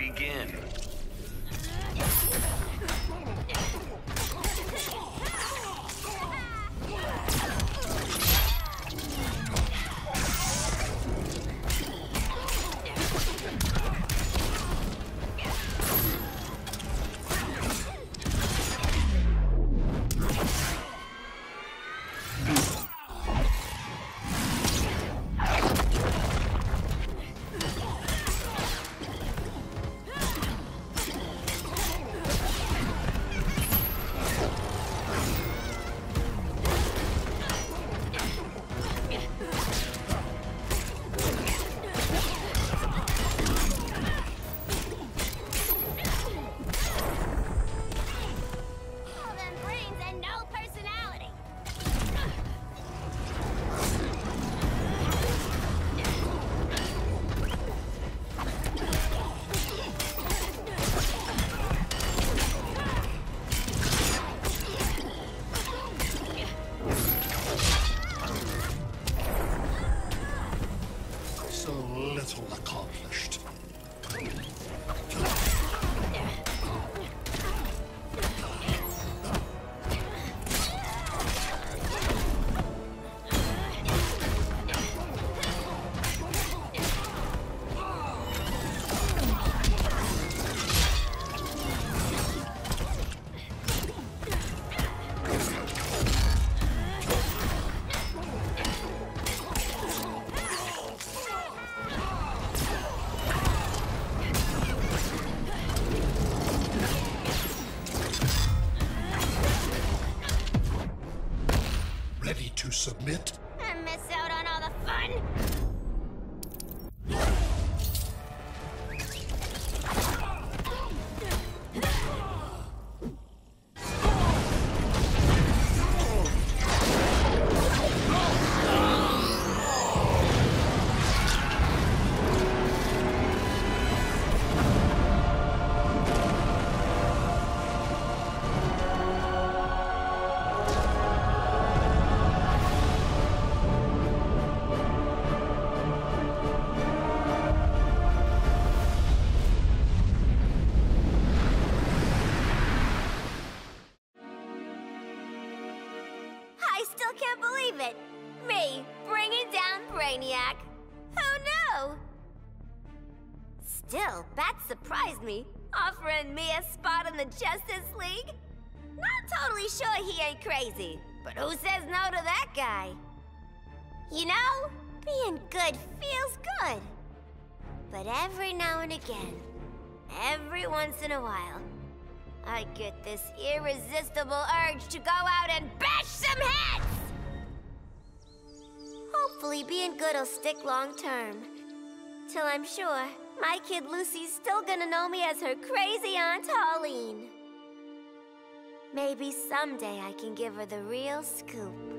begin. So little accomplished. Ready to submit? And miss out on all the fun? I still can't believe it! Me, bringing down Brainiac! Who knew? Still, Bat surprised me, offering me a spot in the Justice League. Not totally sure he ain't crazy, but who says no to that guy? You know, being good feels good. But every now and again, every once in a while, I get this irresistible urge to go out and bash some heads! Hopefully being good'll stick long term. Till I'm sure my kid Lucy's still gonna know me as her crazy Aunt Holleen. Maybe someday I can give her the real scoop.